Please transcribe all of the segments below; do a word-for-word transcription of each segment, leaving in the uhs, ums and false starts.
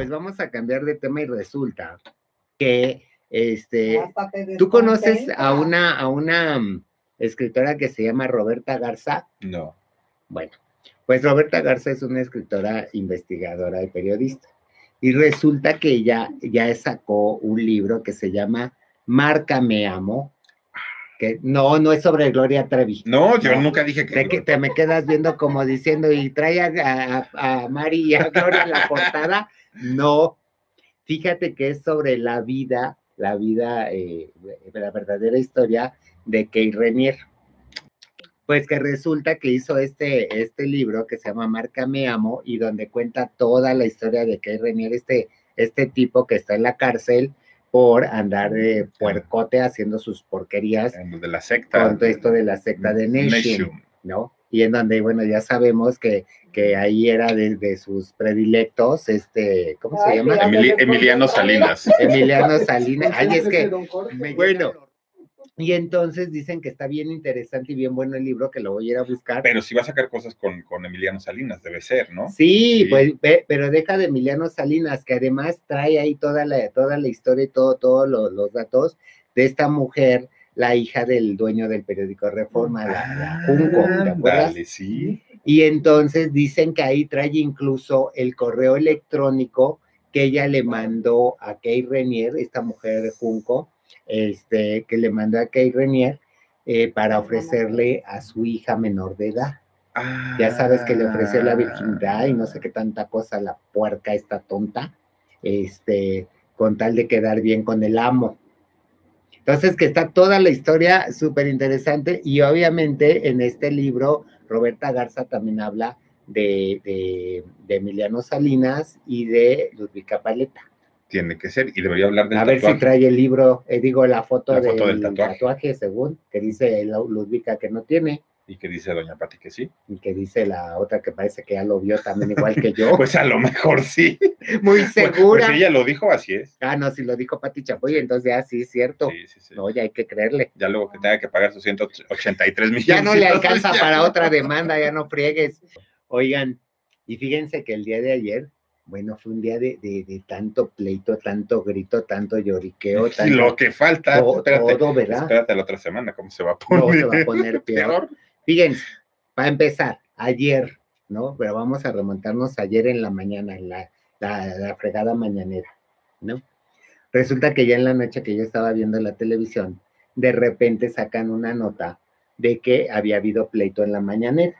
pues vamos a cambiar de tema y resulta que este, ¿tú conoces a una, a una um, escritora que se llama Roberta Garza? No. Bueno, pues Roberta Garza es una escritora investigadora y periodista. Y resulta que ella ya sacó un libro que se llama Marca Me Amo, que no, no es sobre Gloria Trevi. No, yo no. nunca dije que... Te, te me quedas viendo como diciendo, y trae a, a, a Mari y a Gloria en la portada. No, fíjate que es sobre la vida, la vida, eh, la verdadera historia de Kay Renier. Pues que resulta que hizo este, este libro que se llama Marca Me Amo y donde cuenta toda la historia de Kay Renier, este, este tipo que está en la cárcel por andar de puercote haciendo sus porquerías. De la secta. Con todo esto de la secta de Neshim, ¿no? Y en donde, bueno, ya sabemos que, que ahí era de, de sus predilectos, este, ¿cómo se llama? Emili Emiliano Salinas. Emiliano Salinas. Ay, es que, bueno, y entonces dicen que está bien interesante y bien bueno el libro, que lo voy a ir a buscar. Pero si va a sacar cosas con, con Emiliano Salinas, debe ser, ¿no? Sí, sí. Pues, pero deja de Emiliano Salinas, que además trae ahí toda la, toda la historia y todo, todos los, los datos de esta mujer, la hija del dueño del periódico Reforma, ah, la, la Junco, ¿te acuerdas? Dale, sí. Y entonces dicen que ahí trae incluso el correo electrónico que ella le mandó a Kay Renier, esta mujer de Junco, este, que le mandó a Kay Renier eh, para ofrecerle a su hija menor de edad. Ah. Ya sabes que le ofreció la virginidad y no sé qué tanta cosa, la puerca esta tonta, este, con tal de quedar bien con el amo. Entonces, que está toda la historia súper interesante y obviamente en este libro Roberta Garza también habla de, de, de Emiliano Salinas y de Ludvica Paleta. Tiene que ser, y debería hablar del A tatuaje. ver si trae el libro, eh, digo, la foto, la del, foto del tatuaje. tatuaje, según, que dice Ludvica que no tiene. Y que dice doña Pati que sí. Y que dice la otra que parece que ya lo vio también igual que yo. Pues a lo mejor sí. Muy segura. Pues, pues ella lo dijo, así es. Ah, no, si lo dijo Pati Chapoy, entonces ya sí es cierto. Sí, sí, sí. No, ya hay que creerle. Ya luego que tenga que pagar sus ciento ochenta y tres millones. Ya no le alcanza para otra demanda, ya no friegues. Oigan, y fíjense que el día de ayer, bueno, fue un día de, de, de tanto pleito, tanto grito, tanto lloriqueo. Tanto, y lo que falta. Todo, espérate, todo, ¿verdad? Espérate la otra semana, ¿cómo se va a poner? No, se va a poner peor. peor. Fíjense, para empezar, ayer, ¿no? Pero vamos a remontarnos ayer en la mañana, en la, la, la fregada mañanera, ¿no? Resulta que ya en la noche que yo estaba viendo la televisión, de repente sacan una nota de que había habido pleito en la mañanera.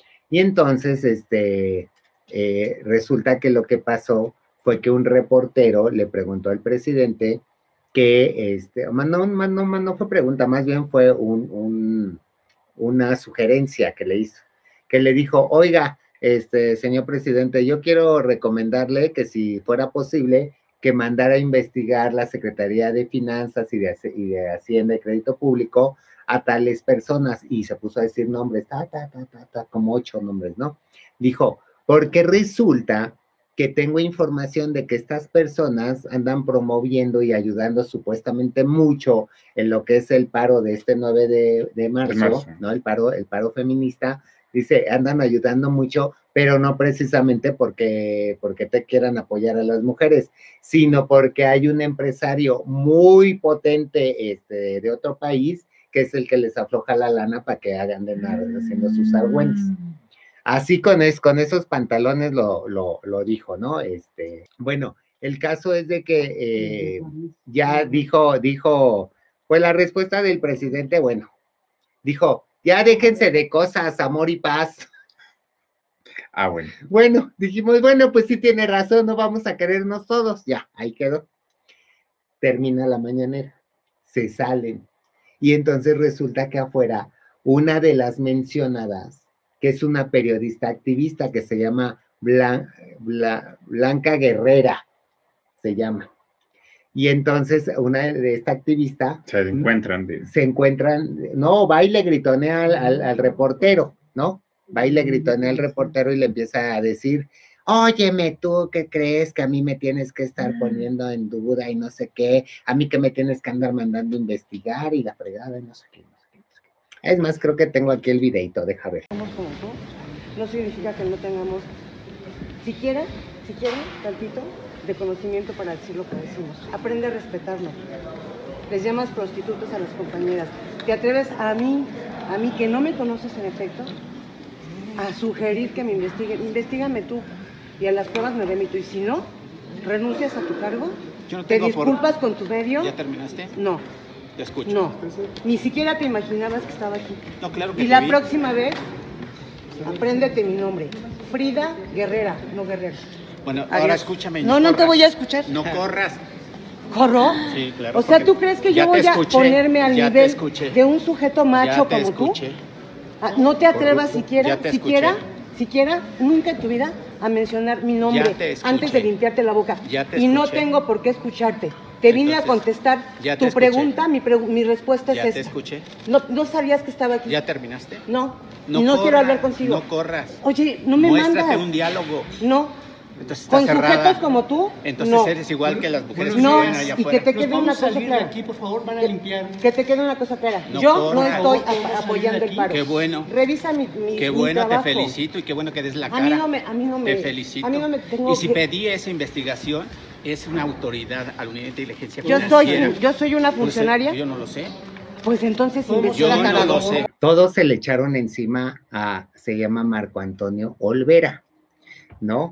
Y entonces, este, eh, resulta que lo que pasó fue que un reportero le preguntó al presidente que, este, no, no, no, no fue pregunta, más bien fue un, un una sugerencia que le hizo, que le dijo, oiga, este, señor presidente, yo quiero recomendarle que si fuera posible, que mandara a investigar la Secretaría de Finanzas y de, y de Hacienda y Crédito Público a tales personas, y se puso a decir nombres, ta, ta, ta, ta, ta, como ocho nombres, ¿no? Dijo, porque resulta que tengo información de que estas personas andan promoviendo y ayudando supuestamente mucho en lo que es el paro de este nueve de marzo, de marzo. ¿no? El paro, el paro feminista, dice, andan ayudando mucho, pero no precisamente porque, porque te quieran apoyar a las mujeres, sino porque hay un empresario muy potente este, de otro país, que es el que les afloja la lana para que hagan de nada haciendo sus argüentes. Así con, es, con esos pantalones lo, lo, lo dijo, ¿no? Este, bueno, el caso es de que eh, ya dijo, dijo, pues la respuesta del presidente, bueno, dijo, ya déjense de cosas, amor y paz. Ah, bueno. Bueno, dijimos, bueno, pues sí tiene razón, no vamos a querernos todos, ya, ahí quedó. Termina la mañanera, se salen, y entonces resulta que afuera, una de las mencionadas, que es una periodista activista que se llama Blan, Blan, Blanca Guerrera, se llama. Y entonces una de esta activista... Se encuentran. De... Se encuentran, no, va y le gritonea al, al, al reportero, ¿no? Va y le gritonea al reportero y le empieza a decir, óyeme, ¿tú qué crees que a mí me tienes que estar poniendo en duda y no sé qué? A mí que me tienes que andar mandando a investigar y la fregada y no sé qué. Es más, creo que tengo aquí el videito, deja ver. No significa que no tengamos, siquiera, siquiera, tantito, de conocimiento para decir lo que decimos. Aprende a respetarnos. Les llamas prostitutas a las compañeras. ¿Te atreves a mí, a mí que no me conoces en efecto, a sugerir que me investiguen? Investígame tú y a las pruebas me remito. Y si no, renuncias a tu cargo, Yo no te tengo disculpas por... con tu medio. ¿Ya terminaste? No. Te escucho. No, ni siquiera te imaginabas que estaba aquí. No, claro que Y te la vi. próxima vez, apréndete mi nombre. Frida Guerrera, no Guerrero. Bueno, Adiós. ahora escúchame. y No, no te corras. voy a escuchar. No corras. ¿Corro? Sí, claro. O sea, porque ¿tú crees que ya yo te voy a escuché, ponerme al ya te nivel escuché, de un sujeto macho ya te como escuché, tú? Ah, no te atrevas Corrupto. siquiera, Ya te escuché. siquiera, siquiera, nunca en tu vida a mencionar mi nombre Ya te escuché. antes de limpiarte la boca. Ya te y no escuché. tengo por qué escucharte. Te vine a Entonces, contestar ya te tu escuché. pregunta, mi, pregu- mi respuesta Ya es te esta. escuché. No, no sabías que estaba aquí. ¿Ya terminaste? No, No y no corras, quiero hablar contigo. No corras. Oye, no me Muéstrate mandas. un diálogo. No. Entonces está Con cerrada. sujetos como tú, Entonces no. eres igual que las mujeres No, que viven allá y afuera. que te Nos quede una vamos a cosa salir de clara. aquí, por favor, van a Que- limpiar. Que te quede una cosa clara. No Yo corras. no Por estoy favor, vamos a ap- salir apoyando de el aquí. paro. Qué bueno. Revisa mi, mi Qué mi bueno, te trabajo. felicito y qué bueno que des la A cara. mí no me, a mí no me. Te felicito. A mí no me tengo y si que- pedí esa investigación, es una autoridad a la unidad de inteligencia Yo financiera. soy, yo soy una Pues, funcionaria. yo no lo sé. Pues entonces Yo investiga Yo no cada lo dos. sé. Todos se le echaron encima a, se llama Marco Antonio Olvera, ¿no?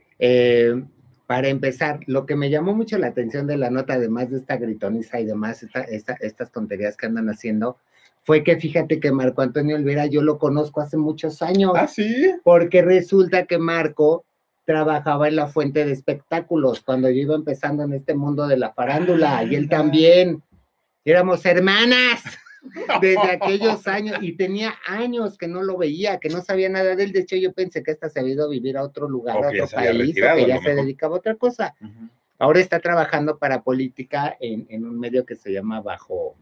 Eh, para empezar, lo que me llamó mucho la atención de la nota, además de esta gritoniza y demás, esta, esta, estas tonterías que andan haciendo, fue que fíjate que Marco Antonio Olvera yo lo conozco hace muchos años, Ah, sí. porque resulta que Marco trabajaba en la fuente de espectáculos cuando yo iba empezando en este mundo de la farándula, y él también. Éramos hermanas desde aquellos años, y tenía años que no lo veía, que no sabía nada de él. De hecho, yo pensé que hasta se había ido a vivir a otro lugar, O a que ya otro se había país, retirado, o que a ya lo se mejor. dedicaba a otra cosa. Ujú. Ahora está trabajando para política en, en un medio que se llama Bajo,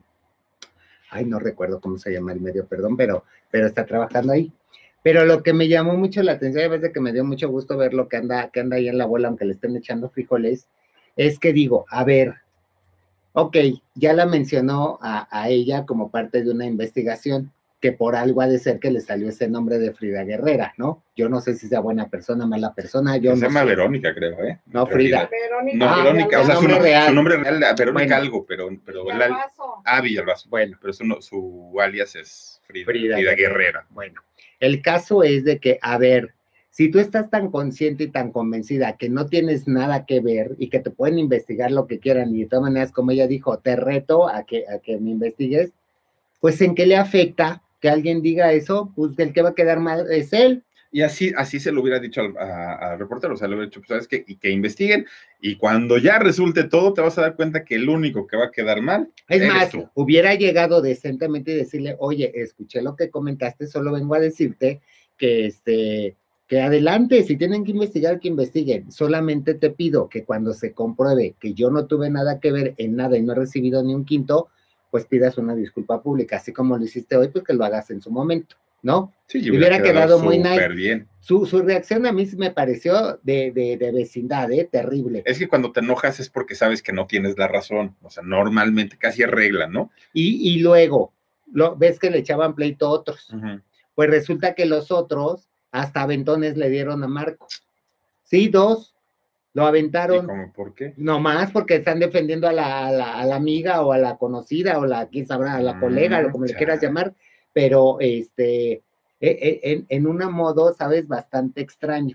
ay, no recuerdo cómo se llama el medio, perdón, pero, pero está trabajando ahí. Pero lo que me llamó mucho la atención, además de que me dio mucho gusto ver lo que anda, que anda ahí en la bola, aunque le estén echando frijoles, es que digo, a ver, ok, ya la mencionó a, a ella como parte de una investigación, que por algo ha de ser que le salió ese nombre de Frida Guerrera, ¿no? Yo no sé si sea buena persona, mala persona, yo se no llama sé. Verónica, creo, ¿eh? No, En Frida. realidad. No, Ah, Verónica, o sea, el su, nombre no- real. su nombre real, Verónica Bueno. algo, pero, pero la- Villalbazo. ah, Villalbazo. Bueno. Pero su, no- su alias es Frida, Frida Frida, Guerrera. Guerrera. Bueno, el caso es de que, a ver, si tú estás tan consciente y tan convencida que no tienes nada que ver y que te pueden investigar lo que quieran, y de todas maneras, como ella dijo, te reto a que, a que me investigues, pues ¿en qué le afecta que alguien diga eso? Pues el que va a quedar mal es él. Y así, así se lo hubiera dicho al, a- al reportero, o sea, le hubiera dicho, pues, ¿sabes qué? Y que investiguen, y cuando ya resulte todo, te vas a dar cuenta que el único que va a quedar mal Es eres más, tú. hubiera llegado decentemente y decirle, oye, escuché lo que comentaste, solo vengo a decirte que este, que adelante, si tienen que investigar, que investiguen. Solamente te pido que cuando se compruebe que yo no tuve nada que ver en nada y no he recibido ni un quinto, pues pidas una disculpa pública, así como lo hiciste hoy, pues que lo hagas en su momento, ¿no? Sí, y hubiera quedado muy súper nice. bien. Su, su reacción a mí sí me pareció de, de, de vecindad, ¿eh? Terrible. Es que cuando te enojas es porque sabes que no tienes la razón, o sea, normalmente casi es regla, ¿no? Y, y luego, lo, ves que le echaban pleito a otros. Ujú. Pues resulta que los otros hasta aventones le dieron a Marco. Sí, dos. Lo ¿Y aventaron. cómo, por qué? Nomás porque están defendiendo a la, a, la, a la amiga o a la conocida o la, quién sabrá, a la Mm, colega, o como le ya. quieras llamar, pero este, e- e- en, en un modo, ¿sabes? Bastante extraño.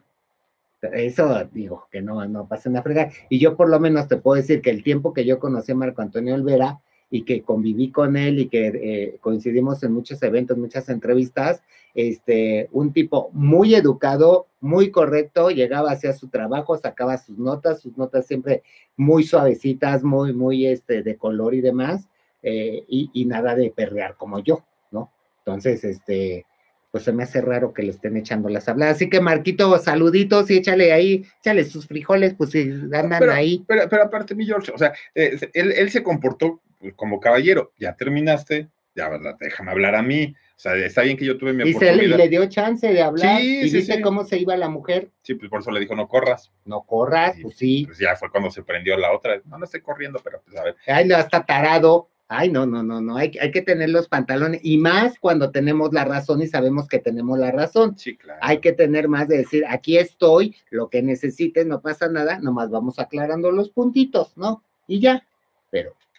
Eso digo, que no, no pasen a fregar. Y yo por lo menos te puedo decir que el tiempo que yo conocí a Marco Antonio Olvera y que conviví con él y que eh, coincidimos en muchos eventos, muchas entrevistas, este, un tipo muy educado, muy correcto, llegaba hacia su trabajo, sacaba sus notas, sus notas siempre muy suavecitas, muy, muy este, de color y demás, eh, y, y nada de perrear como yo, ¿no? Entonces, este, pues se me hace raro que le estén echando las habladas. Así que, Marquito, saluditos y échale ahí, échale sus frijoles, pues si andan pero, ahí. Pero, pero aparte, mi George, o sea, eh, él, él se comportó pues, como caballero. Ya terminaste, ya ¿verdad? Déjame hablar a mí. O sea, está bien que yo tuve mi Y, se, y oportunidad. le dio chance de hablar. Sí, y sí, viste sí. cómo se iba la mujer. Sí, pues por eso le dijo, no corras. No corras, Y, pues sí. Pues ya fue cuando se prendió la otra. No, no estoy corriendo, pero pues a ver. Ay, no, hasta tarado. Ay, no, no, no, no, hay, hay que tener los pantalones, y más cuando tenemos la razón y sabemos que tenemos la razón. Sí, claro. Hay que tener más de decir, aquí estoy, lo que necesites, no pasa nada, nomás vamos aclarando los puntitos, ¿no? Y ya, pero